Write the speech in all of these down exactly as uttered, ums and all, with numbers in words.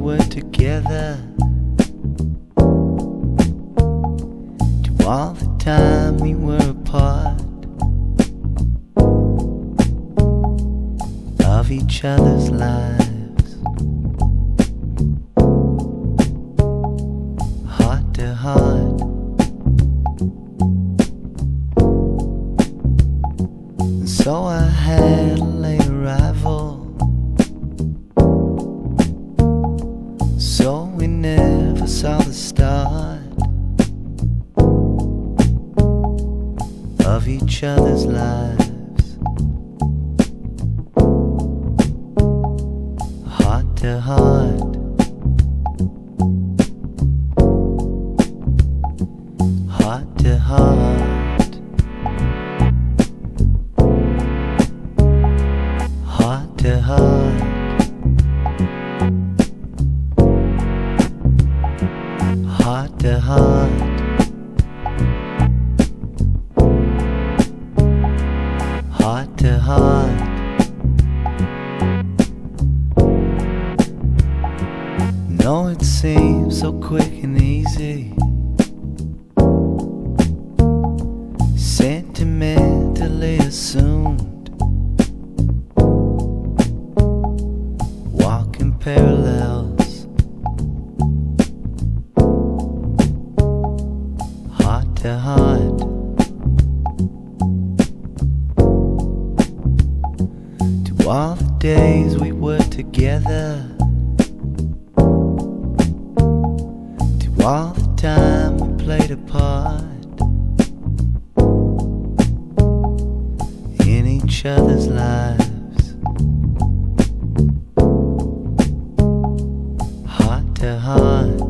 were together, to all the time we were apart of each other's lives, heart to heart. And so I had a late arrival, so we never saw the start of each other's lives, heart to heart, heart to heart, heart to heart, heart to heart, heart to heart. No, it seems so quick and easy, sentimentally assumed, walking parallels, heart to heart. To all the days we were together, to all the time we played a part in each other's lives, heart to heart,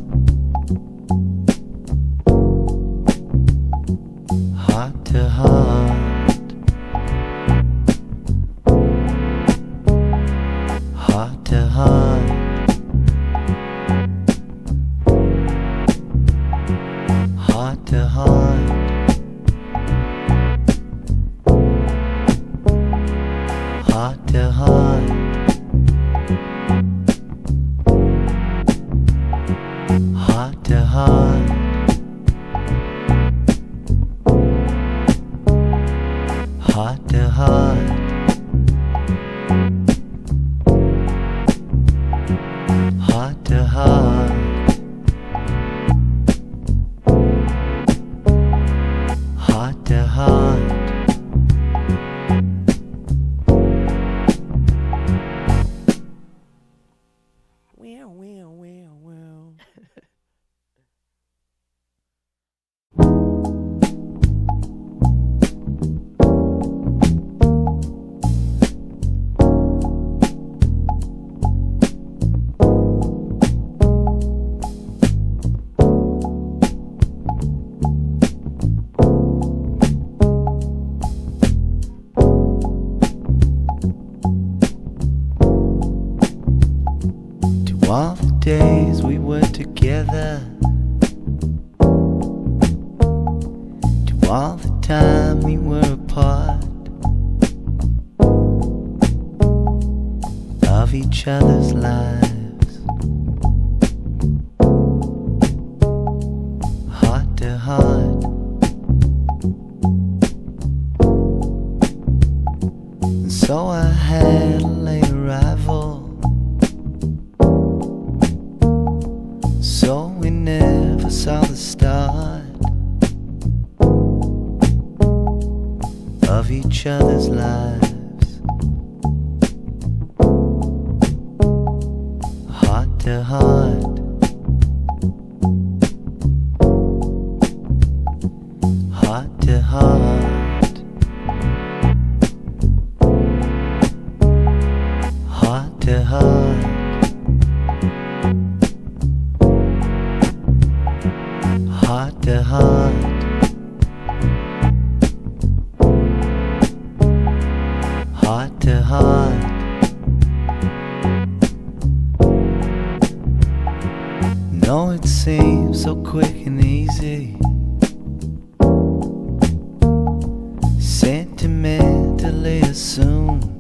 heart to heart, heart to heart, heart to heart, heart to heart, heart to heart, heart to heart, heart to heart, heart to heart. Well, well, well, well. To all the days we were together, to all the time we were apart of each other's lives, heart to heart. And so I had a late arrival, so we never saw the start of each other's lives, heart to heart, heart to heart, heart to heart, heart to heart, heart to heart. No, it seems so quick and easy, sentimentally assumed,